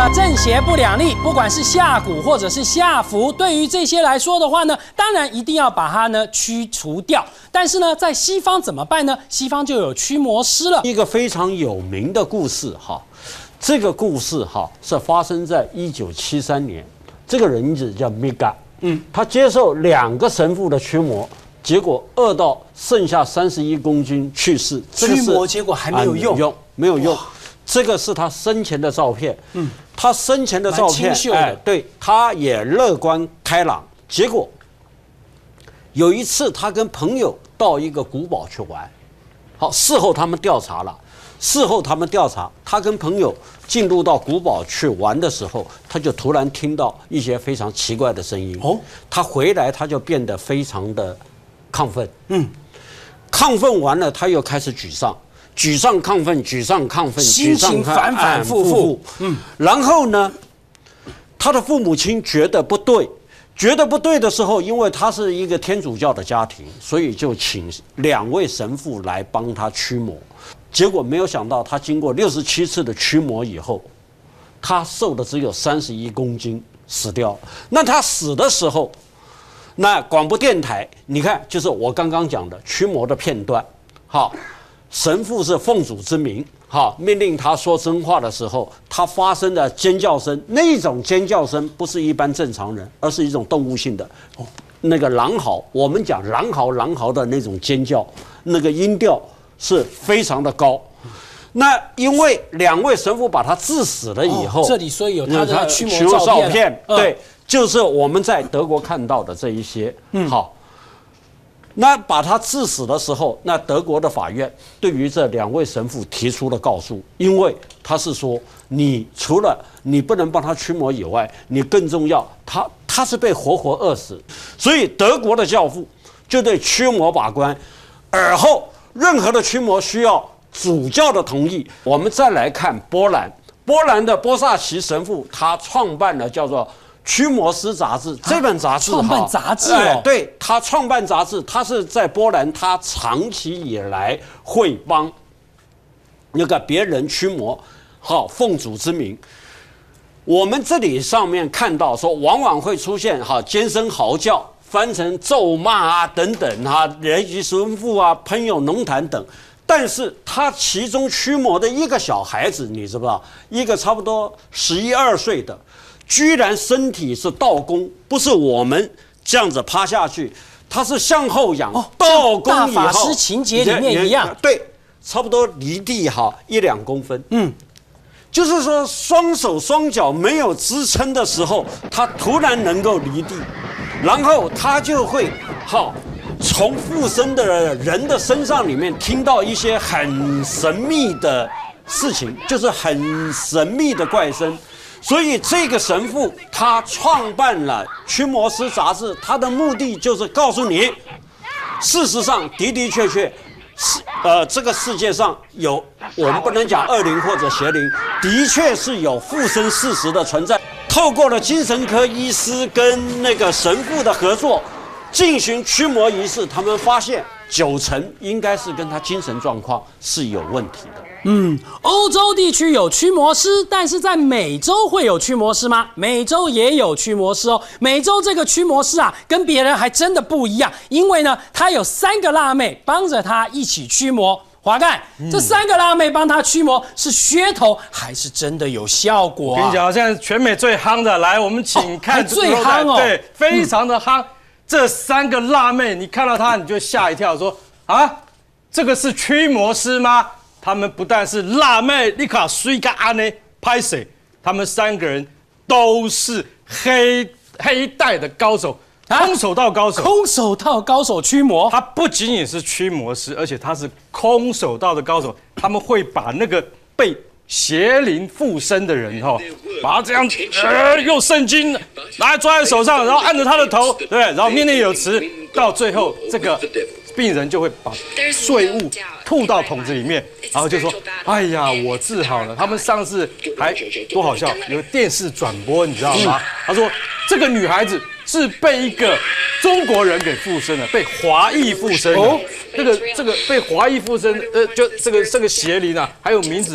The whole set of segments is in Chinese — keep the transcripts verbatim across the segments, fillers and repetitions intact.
了正邪不两立，不管是下蛊或者是下符，对于这些来说的话呢，当然一定要把它呢驱除掉。但是呢，在西方怎么办呢？西方就有驱魔师了。 一个非常有名的故事哈，这个故事哈是发生在一九七三年，这个人名字叫米嘎，嗯，他接受两个神父的驱魔。 结果饿到剩下三十一公斤去世， 驱魔结果还没有用， 用没有用。这个是他生前的照片，嗯，他生前的照片，哎，对，他也乐观开朗。结果有一次，他跟朋友到一个古堡去玩，好，事后他们调查了，事后他们调查，他跟朋友进入到古堡去玩的时候，他就突然听到一些非常奇怪的声音。哦，他回来他就变得非常的。 亢奋，嗯，亢奋完了，他又开始沮丧，沮丧亢奋，沮丧亢奋， 心情反反复复， 嗯，然后呢，他的父母亲觉得不对，觉得不对的时候，因为他是一个天主教的家庭，所以就请两位神父来帮他驱魔。结果没有想到，他经过六十七次的驱魔以后，他瘦的只有三十一公斤，死掉了。那他死的时候。 那广播电台，你看，就是我刚刚讲的驱魔的片段。好，神父是奉主之名，好，命令他说真话的时候，他发生的尖叫声，那种尖叫声不是一般正常人，而是一种动物性的，哦，那个狼嚎，我们讲狼嚎狼嚎的那种尖叫，那个音调是非常的高。那因为两位神父把他致死了以后， 哦、这里所以有他的驱魔照片， 照片对。嗯 就是我们在德国看到的这一些，嗯，好，那把他致死的时候，那德国的法院对于这两位神父提出了告诉，因为他是说，你除了你不能帮他驱魔以外，你更重要，他他是被活活饿死，所以德国的教父就对驱魔把关，而后任何的驱魔需要主教的同意。我们再来看波兰，波兰的波萨奇神父他创办了叫做。 驱魔师杂志这本杂志， 创办杂志哦， 哎、对他创办杂志，他是在波兰，他长期以来会帮那个别人驱魔，好奉主之名。我们这里上面看到说，往往会出现哈尖声嚎叫，翻成咒骂啊等等哈，人及神父啊喷有浓痰等。但是他其中驱魔的一个小孩子，你知不知道？一个差不多十一二岁的。 居然身体是倒弓，不是我们这样子趴下去，他是向后仰，哦、倒弓以后， 大法师情节里面一样， 对，差不多离地哈一两公分，嗯，就是说双手双脚没有支撑的时候，他突然能够离地，然后他就会好从附身的人的身上里面听到一些很神秘的事情，就是很神秘的怪声。 所以这个神父他创办了《驱魔师》杂志，他的目的就是告诉你，事实上的的确确，是呃这个世界上有我们不能讲恶灵或者邪灵，的确是有附身事实的存在。透过了精神科医师跟那个神父的合作，进行驱魔仪式，他们发现九成应该是跟他精神状况是有问题的。 嗯，欧洲地区有驱魔师，但是在美洲会有驱魔师吗？美洲也有驱魔师哦。美洲这个驱魔师啊，跟别人还真的不一样，因为呢，他有三个辣妹帮着他一起驱魔。华盖，嗯、这三个辣妹帮他驱魔是噱头，还是真的有效果、啊？ 我跟你讲，现在全美最夯的，来，我们请看、 哦、最夯哦， 对，非常的夯。嗯、这三个辣妹，你看到她你就吓一跳，说啊，这个是驱魔师吗？ 他们不但是辣妹，你卡水嘎安呢拍谁？他们三个人都是黑黑带的高手，空手道高手。 空手道高手驱魔， 他不仅仅是驱魔师，而且他是空手道的高手。他们会把那个被邪灵附身的人哈，把他这样呃用圣经拿来抓在手上，然后按着他的头，对不对？然后念念有词，到最后这个。 病人就会把碎物吐到桶子里面，然后就说：“哎呀，我治好了。”他们上次还多好笑，有电视转播，你知道吗？他说这个女孩子是被一个中国人给附身了，被华裔附身了。这个这个被华裔附身，呃，就这个这个邪灵啊，还有名字啊，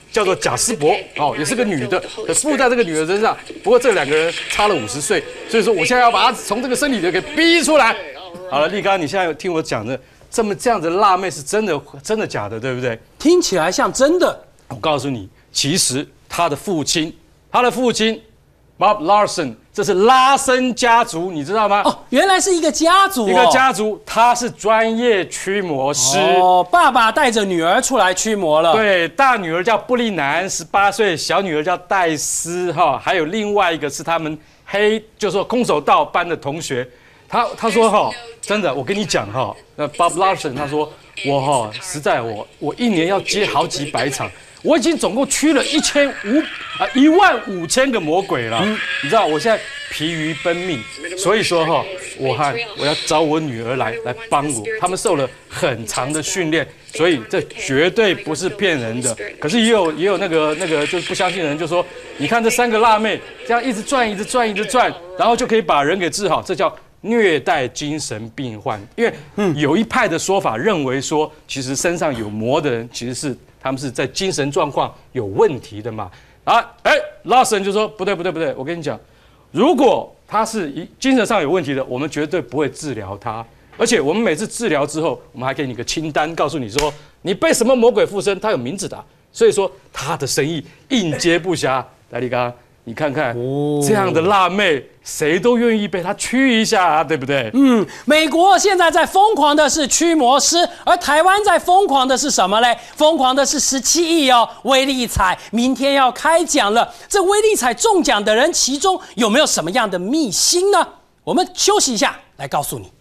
叫做贾斯伯，哦，也是个女的，附在这个女的身上。不过这两个人差了五十岁，所以说我现在要把她从这个身体里给逼出来。好了，立刚，你现在有听我讲的这么这样子辣妹是真的真的假的，对不对？ 听起来像真的。 我告诉你，其实他的父亲，他的父亲 Bob Larson， 这是拉森家族，你知道吗？ 哦，原来是一个家族、哦， 一个家族，他是专业驱魔师。 哦，爸爸带着女儿出来驱魔了。 对，大女儿叫布丽南，十八岁；小女儿叫戴斯，哈，还有另外一个是他们黑，就是说空手道班的同学。他他说哈，真的，我跟你讲哈，那 Bob Larson 他说我哈，实在我我一年要接好几百场。我已经总共驱了一千五啊一万五千个魔鬼了，嗯、你知道我现在疲于奔命，所以说哈，我和我要找我女儿来来帮我，他们受了很长的训练，所以这绝对不是骗人的。可是也有也有那个那个就是不相信的人就说，你看这三个辣妹这样一直转一直转一直转，然后就可以把人给治好，这叫虐待精神病患。因为有一派的说法认为说，其实身上有魔的人其实是。他们是在精神状况有问题的嘛？啊，哎，拉森就说不对不对不对，我跟你讲，如果他是一精神上有问题的，我们绝对不会治疗他，而且我们每次治疗之后，我们还给你个清单，告诉你说你被什么魔鬼附身，他有名字的，所以说他的生意应接不暇。来，立刚，你看看、哦、这样的辣妹，谁都愿意被他驱一下啊，对不对？ 嗯，美国现在在疯狂的是驱魔师，而台湾在疯狂的是什么嘞？疯狂的是十七亿哦，威力彩明天要开奖了。这威力彩中奖的人，其中有没有什么样的秘辛呢？我们休息一下，来告诉你。